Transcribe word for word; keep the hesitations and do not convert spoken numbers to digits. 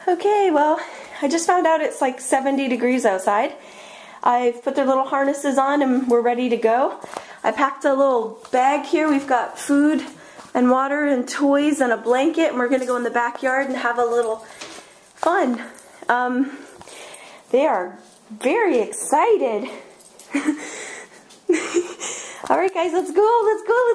Okay, well, I just found out it's like seventy degrees outside. I've put their little harnesses on and we're ready to go. I packed a little bag here. We've got food and water and toys and a blanket, and we're gonna go in the backyard and have a little fun. Um, they are very excited. All right, guys, let's go, let's go. Let's